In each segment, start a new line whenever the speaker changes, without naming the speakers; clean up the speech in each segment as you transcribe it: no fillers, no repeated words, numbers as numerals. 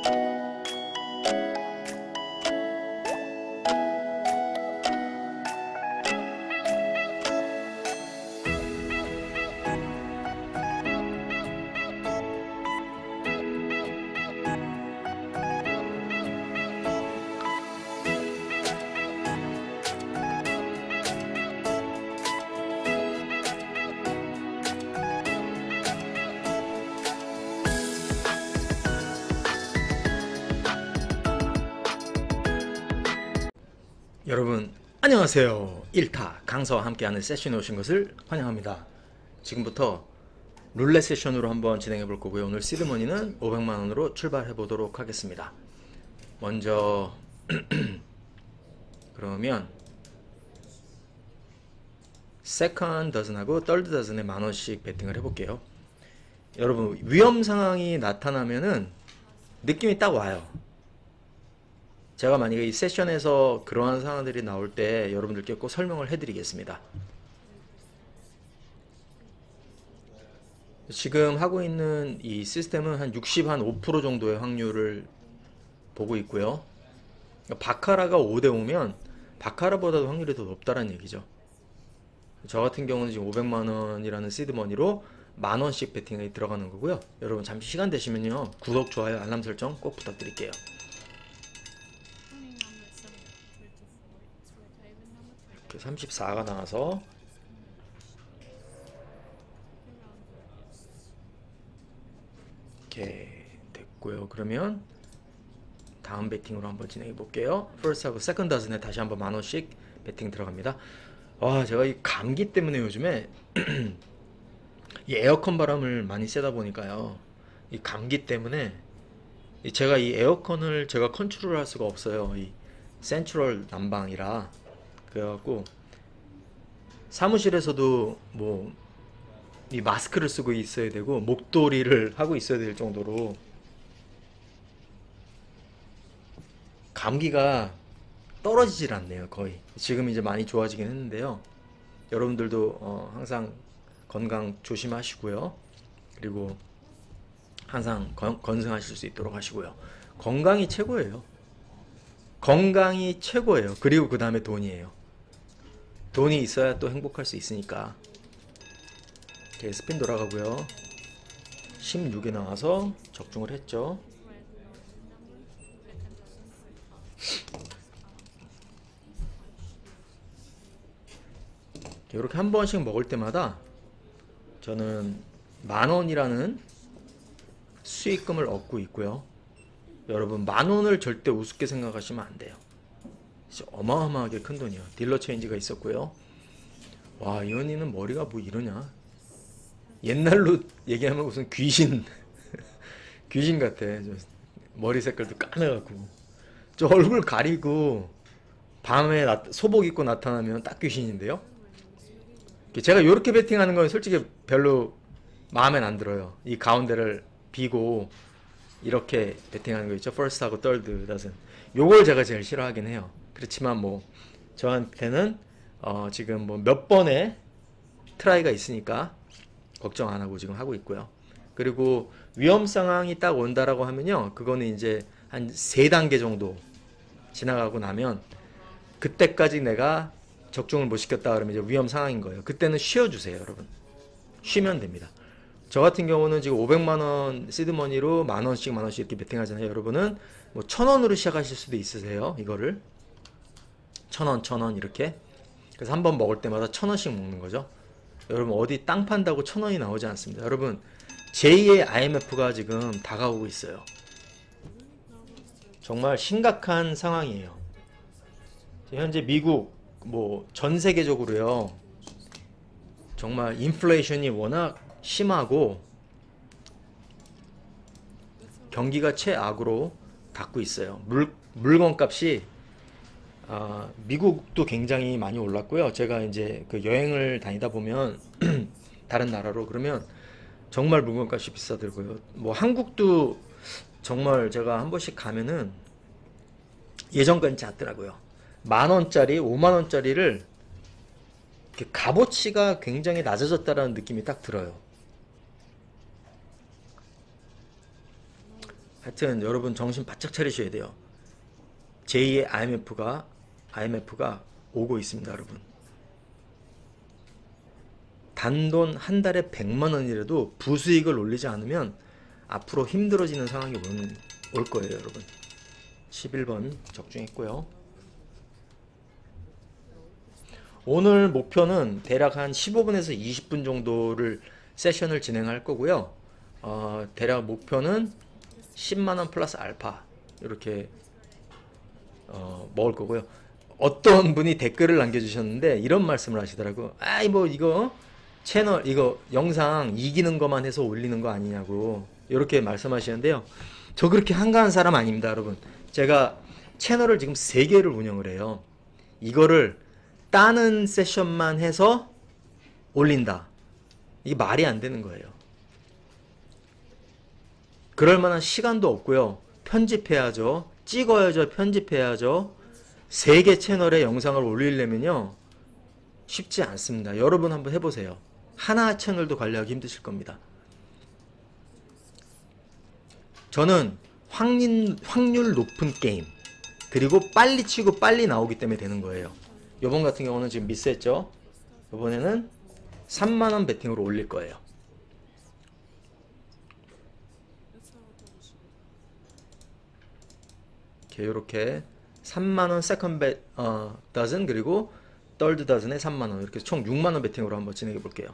여러분 안녕하세요. 1타 강사와 함께하는 세션에 오신 것을 환영합니다. 지금부터 룰렛 세션으로 한번 진행해 볼 거고요. 오늘 시드머니는 500만원으로 출발해 보도록 하겠습니다. 먼저 그러면 세컨드 더즌하고 떨드 더즌에 만원씩 베팅을 해볼게요. 여러분 위험 상황이 나타나면은 느낌이 딱 와요. 제가 만약에 이 세션에서 그러한 상황들이 나올 때 여러분들께 꼭 설명을 해드리겠습니다. 지금 하고 있는 이 시스템은 한 65% 정도의 확률을 보고 있고요. 바카라가 5대5면 바카라보다도 확률이 더 높다는 얘기죠. 저 같은 경우는 지금 500만원이라는 시드머니로 만원씩 베팅이 들어가는 거고요. 여러분 잠시 시간 되시면요, 구독, 좋아요, 알람 설정 꼭 부탁드릴게요. 34가 나와서 이렇게 됐고요. 그러면 다음 베팅으로 한번 진행해 볼게요. 퍼스트하고 세컨드 더즌에 다시 한번 만원씩 베팅 들어갑니다. 와, 제가 이 감기 때문에 요즘에 이 에어컨 바람을 많이 쐬다 보니까요, 이 감기 때문에 제가 이 에어컨을 제가 컨트롤할 수가 없어요. 이 센트럴 난방이라. 그래갖고 사무실에서도 뭐 이 마스크를 쓰고 있어야 되고 목도리를 하고 있어야 될 정도로 감기가 떨어지질 않네요. 거의. 지금 이제 많이 좋아지긴 했는데요. 여러분들도 항상 건강 조심하시고요. 그리고 항상 건승하실 수 있도록 하시고요. 건강이 최고예요. 건강이 최고예요. 그리고 그 다음에 돈이에요. 돈이 있어야 또 행복할 수 있으니까. 이렇게 스핀 돌아가고요. 16에 나와서 적중을 했죠. 이렇게 한 번씩 먹을 때마다 저는 만원이라는 수익금을 얻고 있고요. 여러분 만원을 절대 우습게 생각하시면 안 돼요. 진짜 어마어마하게 큰 돈이요. 딜러 체인지가 있었고요. 와, 이 언니는 머리가 뭐 이러냐. 옛날로 얘기하면 무슨 귀신 귀신 같아. 저 머리 색깔도 까매갖고 저 얼굴 가리고 밤에 소복 입고 나타나면 딱 귀신인데요. 제가 이렇게 베팅하는 건 솔직히 별로 마음엔 안 들어요. 이 가운데를 비고 이렇게 베팅하는 거 있죠. 퍼스트하고 떨드 더즌. 요걸 제가 제일 싫어하긴 해요. 그렇지만 뭐 저한테는 지금 뭐 몇 번의 트라이가 있으니까 걱정 안 하고 지금 하고 있고요. 그리고 위험 상황이 딱 온다라고 하면요, 그거는 이제 한 3단계 정도 지나가고 나면 그때까지 내가 적중을 못 시켰다 그러면 이제 위험 상황인 거예요. 그때는 쉬어주세요. 여러분 쉬면 됩니다. 저 같은 경우는 지금 500만원 시드머니로 만원씩 이렇게 베팅하잖아요. 여러분은 뭐 1000원으로 시작하실 수도 있으세요. 이거를 1000원 이렇게. 그래서 한 번 먹을 때마다 1000원씩 먹는 거죠. 여러분 어디 땅 판다고 1000원이 나오지 않습니다. 여러분 제2의 IMF가 지금 다가오고 있어요. 정말 심각한 상황이에요. 현재 미국 뭐 전 세계적으로요, 정말 인플레이션이 워낙 심하고 경기가 최악으로 닿고 있어요. 물건값이 미국도 굉장히 많이 올랐고요. 제가 이제 그 여행을 다니다 보면 다른 나라로 그러면 정말 물건값이 비싸더라고요. 뭐 한국도 정말 제가 한 번씩 가면은 예전과는 작더라고요. 만원짜리 5만원짜리를 값어치가 굉장히 낮아졌다라는 느낌이 딱 들어요. 하여튼 여러분 정신 바짝 차리셔야 돼요. 제2의 IMF가 오고 있습니다, 여러분. 단돈 한 달에 100만 원이라도 부수익을 올리지 않으면 앞으로 힘들어지는 상황이 올 거예요, 여러분. 11번 적중했고요. 오늘 목표는 대략 한 15분에서 20분 정도를 세션을 진행할 거고요. 대략 목표는 10만원 플러스 알파 이렇게 먹을 거고요. 어떤 분이 댓글을 남겨주셨는데 이런 말씀을 하시더라고. 아이 뭐 이거 채널 이거 영상 이기는 것만 해서 올리는 거 아니냐고 이렇게 말씀하시는데요. 저 그렇게 한가한 사람 아닙니다, 여러분. 제가 채널을 지금 3개를 운영을 해요. 이거를 따는 세션만 해서 올린다. 이게 말이 안 되는 거예요. 그럴 만한 시간도 없고요. 편집해야죠. 찍어야죠. 편집해야죠. 3개 채널에 영상을 올리려면요. 쉽지 않습니다. 여러분 한번 해보세요. 하나 채널도 관리하기 힘드실 겁니다. 저는 확률 높은 게임 그리고 빨리 치고 빨리 나오기 때문에 되는 거예요. 요번 같은 경우는 지금 미스했죠. 요번에는 3만원 베팅으로 올릴 거예요. 이렇게 3만원 세컨 더즌 그리고 떨드 더즌에 3만원 이렇게 총 6만원 베팅으로 한번 진행해 볼게요.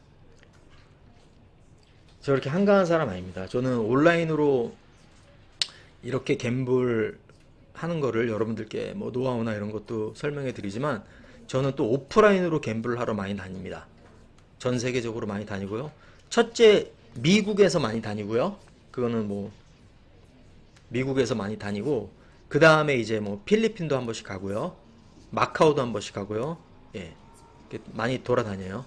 저 이렇게 한가한 사람 아닙니다. 저는 온라인으로 이렇게 갬블 하는 거를 여러분들께 뭐 노하우나 이런 것도 설명해 드리지만 저는 또 오프라인으로 갬블을 하러 많이 다닙니다. 전 세계적으로 많이 다니고요. 첫째 미국에서 많이 다니고요. 그거는 뭐 미국에서 많이 다니고 그 다음에 이제 뭐 필리핀도 한 번씩 가고요. 마카오도 한 번씩 가고요. 예, 많이 돌아다녀요.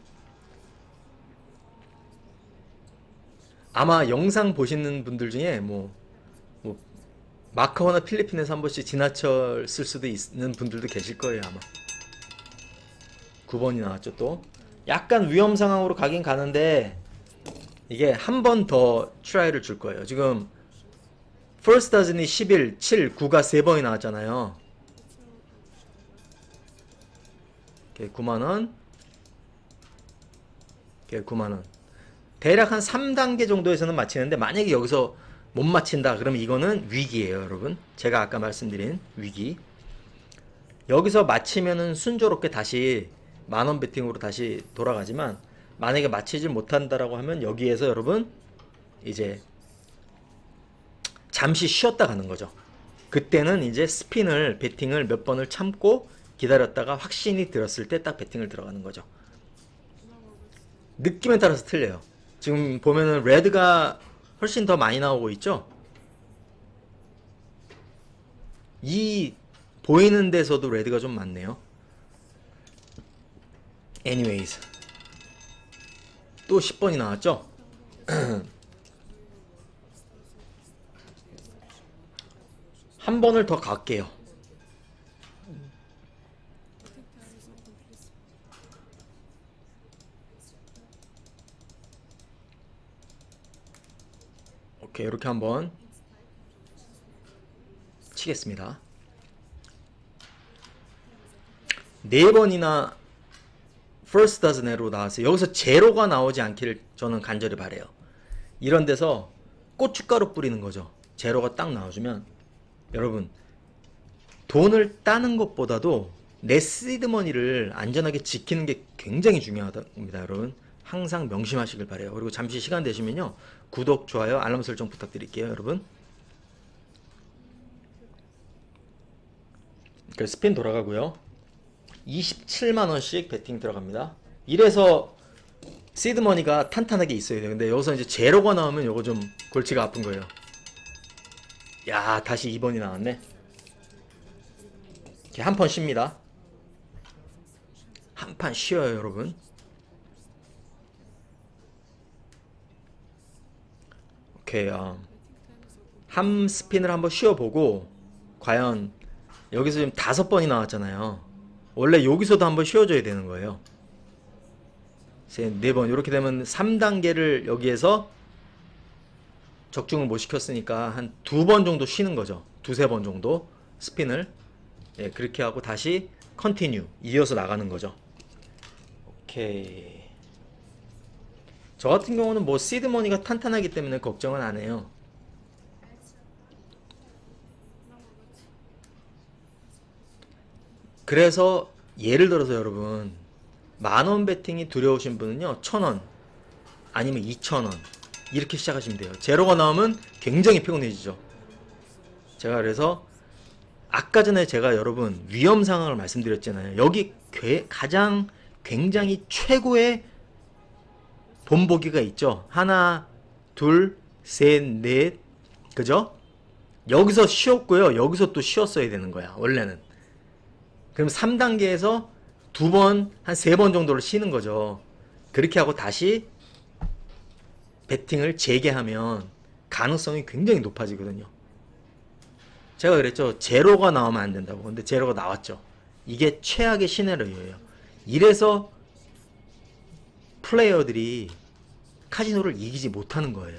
아마 영상 보시는 분들 중에 뭐 마카오나 필리핀에서 한 번씩 지나쳤을 수도 있는 분들도 계실 거예요, 아마. 9번이 나왔죠, 또. 약간 위험 상황으로 가긴 가는데 이게 한 번 더 트라이를 줄 거예요. 지금 퍼스트 더즌이 11, 7, 9가 3번이 나왔잖아요. 9만원 9만원 대략 한 3단계 정도에서는 맞히는데 만약에 여기서 못 맞힌다 그러면 이거는 위기예요, 여러분. 제가 아까 말씀드린 위기. 여기서 맞히면은 순조롭게 다시 만원 베팅으로 다시 돌아가지만 만약에 맞히질 못한다라고 하면 여기에서 여러분 이제 잠시 쉬었다 가는 거죠. 그때는 이제 스핀을 베팅을 몇 번을 참고 기다렸다가 확신이 들었을 때 딱 베팅을 들어가는 거죠. 느낌에 따라서 틀려요. 지금 보면은 레드가 훨씬 더 많이 나오고 있죠. 이 보이는 데서도 레드가 좀 많네요. anyways 또 10번이 나왔죠. 한 번을 더 갈게요. 오케이, 이렇게 한번 치겠습니다. 4번이나 first dozen으로 나왔어요. 여기서 제로가 나오지 않기를 저는 간절히 바래요. 이런 데서 고춧가루 뿌리는 거죠. 제로가 딱 나와주면 여러분 돈을 따는 것보다도 내 시드머니를 안전하게 지키는 게 굉장히 중요하답니다, 여러분. 항상 명심하시길 바래요. 그리고 잠시 시간 되시면요 구독, 좋아요, 알람 설정 부탁드릴게요, 여러분. 스핀 돌아가고요. 27만원씩 베팅 들어갑니다. 이래서 시드머니가 탄탄하게 있어야 돼요. 근데 여기서 이제 제로가 나오면 요거 좀 골치가 아픈 거예요. 야, 다시 2번이 나왔네. 이렇게 한 판 쉽니다. 한 판 쉬어요, 여러분. 오케이, 한 스핀을 한번 쉬어보고 과연 여기서 지금 5번이 나왔잖아요. 원래 여기서도 한번 쉬어줘야 되는 거예요. 4번 이렇게 되면 3단계를 여기에서 적중을 못 시켰으니까 한 2번 정도 쉬는 거죠. 2~3번 정도 스핀을. 예, 그렇게 하고 다시 컨티뉴 이어서 나가는 거죠. 오케이. 저 같은 경우는 뭐 시드머니가 탄탄하기 때문에 걱정은 안 해요. 그래서 예를 들어서 여러분 10,000원 베팅이 두려우신 분은요 1,000원 아니면 2,000원 이렇게 시작하시면 돼요. 제로가 나오면 굉장히 피곤해지죠. 제가 그래서 아까 전에 제가 여러분 위험 상황을 말씀드렸잖아요. 여기 가장 굉장히 최고의 본보기가 있죠. 하나, 둘, 셋, 넷, 그죠? 여기서 쉬었고요. 여기서 또 쉬었어야 되는 거야 원래는. 그럼 3단계에서 2번, 한 3번 정도를 쉬는 거죠. 그렇게 하고 다시 배팅을 재개하면 가능성이 굉장히 높아지거든요. 제가 그랬죠. 제로가 나오면 안 된다고. 근데 제로가 나왔죠. 이게 최악의 시나리오예요. 이래서 플레이어들이 카지노를 이기지 못하는 거예요.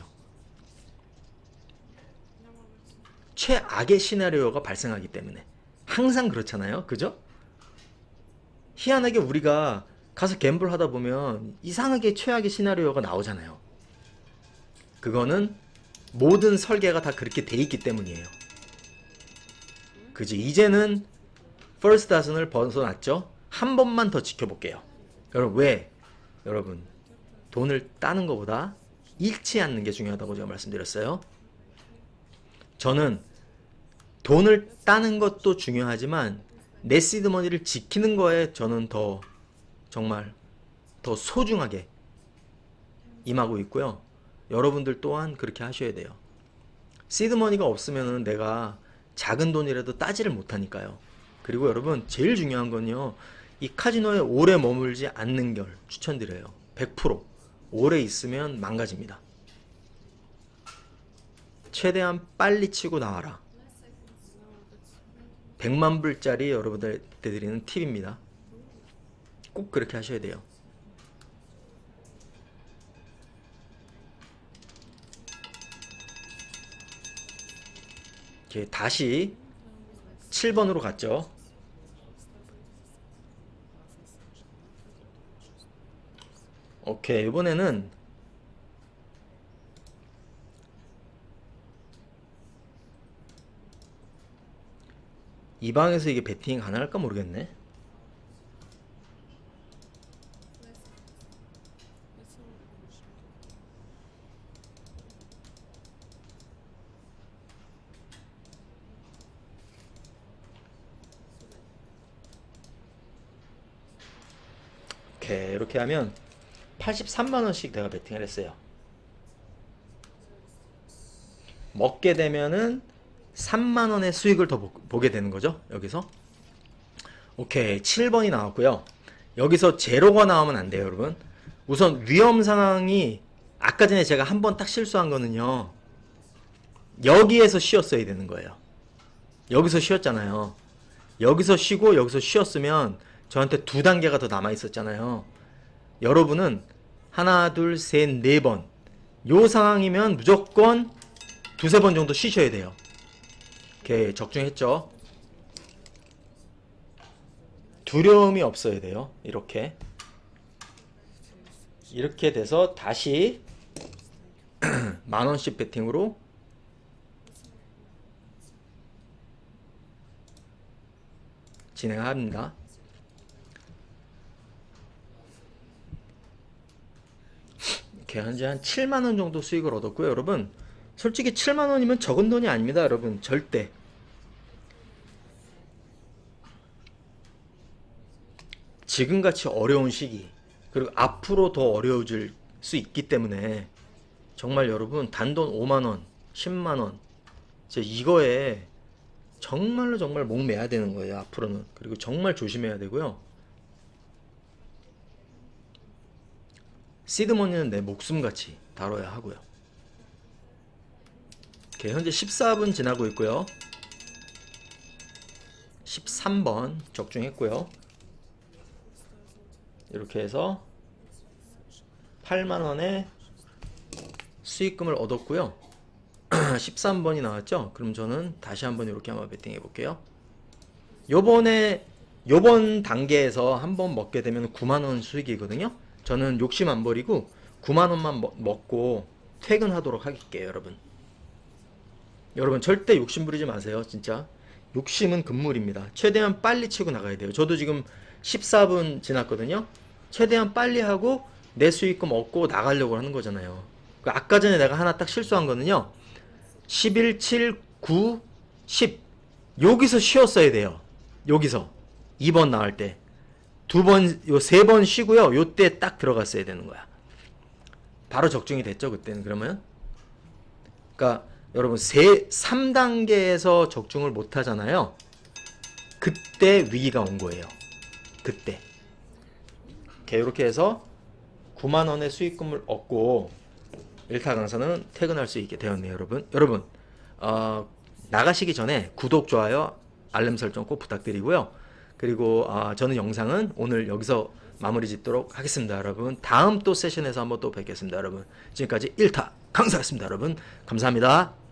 최악의 시나리오가 발생하기 때문에. 항상 그렇잖아요. 그죠? 희한하게 우리가 가서 갬블 하다 보면 이상하게 최악의 시나리오가 나오잖아요. 그거는 모든 설계가 다 그렇게 돼 있기 때문이에요. 그지? 이제는 퍼스트 다슨을 벗어났죠? 한 번만 더 지켜볼게요. 여러분 왜? 여러분 돈을 따는 것보다 잃지 않는 게 중요하다고 제가 말씀드렸어요. 저는 돈을 따는 것도 중요하지만 내 시드머니를 지키는 거에 저는 정말 더 소중하게 임하고 있고요. 여러분들 또한 그렇게 하셔야 돼요. 시드머니가 없으면 내가 작은 돈이라도 따지를 못하니까요. 그리고 여러분 제일 중요한 건요. 이 카지노에 오래 머물지 않는 걸 추천드려요. 100% 오래 있으면 망가집니다. 최대한 빨리 치고 나와라. 100만 불짜리 여러분들한테 드리는 팁입니다. 꼭 그렇게 하셔야 돼요. 이렇게 다시 7번으로 갔죠. 오케이, 이번에는 이 방에서 이게 배팅이 가능할까 모르겠네. 오케이, 이렇게 하면 83만원씩 내가 배팅을 했어요. 먹게 되면은 3만원의 수익을 더 보게 되는 거죠. 여기서 오케이 7번이 나왔고요. 여기서 제로가 나오면 안 돼요 여러분. 우선 위험 상황이 아까 전에 제가 한 번 딱 실수한 거는요, 여기에서 쉬었어야 되는 거예요. 여기서 쉬었잖아요. 여기서 쉬고 여기서 쉬었으면 저한테 2단계가 더 남아 있었잖아요. 여러분은 하나 둘 셋 네 번 요 상황이면 무조건 2~3번 정도 쉬셔야 돼요. 오케이 적중했죠. 두려움이 없어야 돼요. 이렇게 돼서 다시 10,000원씩 배팅으로 진행합니다. 이렇게 현재 한 7만원 정도 수익을 얻었고요. 여러분 솔직히 7만원이면 적은 돈이 아닙니다. 여러분 절대. 지금같이 어려운 시기, 그리고 앞으로 더 어려워질 수 있기 때문에 정말 여러분 단돈 5만원 10만원 이거에 정말로 정말 목매야 되는 거예요. 앞으로는. 그리고 정말 조심해야 되고요. 시드머니는 내 목숨같이 다뤄야 하고요. 오케이, 현재 14분 지나고 있고요. 13번 적중했고요. 이렇게 해서 8만원의 수익금을 얻었고요. 13번이 나왔죠? 그럼 저는 다시 한번 이렇게 한번 베팅해 볼게요. 요번 단계에서 한번 먹게 되면 9만원 수익이거든요. 저는 욕심 안 버리고 9만원만 먹고 퇴근하도록 할게요, 여러분. 여러분 절대 욕심 부리지 마세요. 진짜 욕심은 금물입니다. 최대한 빨리 치고 나가야 돼요. 저도 지금 14분 지났거든요. 최대한 빨리 하고 내 수익금 얻고 나가려고 하는 거잖아요. 아까 전에 내가 하나 딱 실수한 거는요, 11, 7, 9, 10 여기서 쉬었어야 돼요. 여기서 2번 나올 때 두 번, 요 세 번 쉬고요, 요때 딱 들어갔어야 되는 거야. 바로 적중이 됐죠, 그때는. 그러면 그러니까 여러분 3단계에서 적중을 못 하잖아요. 그때 위기가 온 거예요. 그때. 이렇게 해서 9만원의 수익금을 얻고 1타 강사는 퇴근할 수 있게 되었네요, 여러분. 여러분, 나가시기 전에 구독, 좋아요, 알림 설정 꼭 부탁드리고요. 그리고 저는 영상은 오늘 여기서 마무리 짓도록 하겠습니다, 여러분. 다음 또 세션에서 한번 또 뵙겠습니다, 여러분. 지금까지 1타 강사였습니다, 여러분. 감사합니다.